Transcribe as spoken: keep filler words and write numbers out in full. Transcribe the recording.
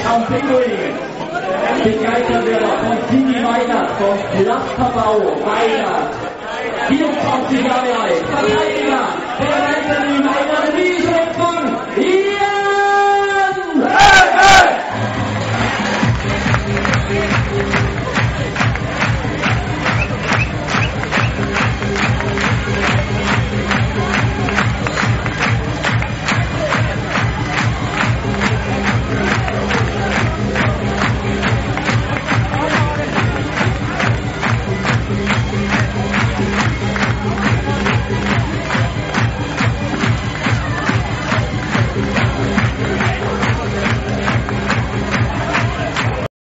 am Pinguin. Begeistert wird er von Sigi Weidert, vom Pflasterbau Weidert. vierundzwanzig Jahre alt, Verteidiger, der Anthony Weidert.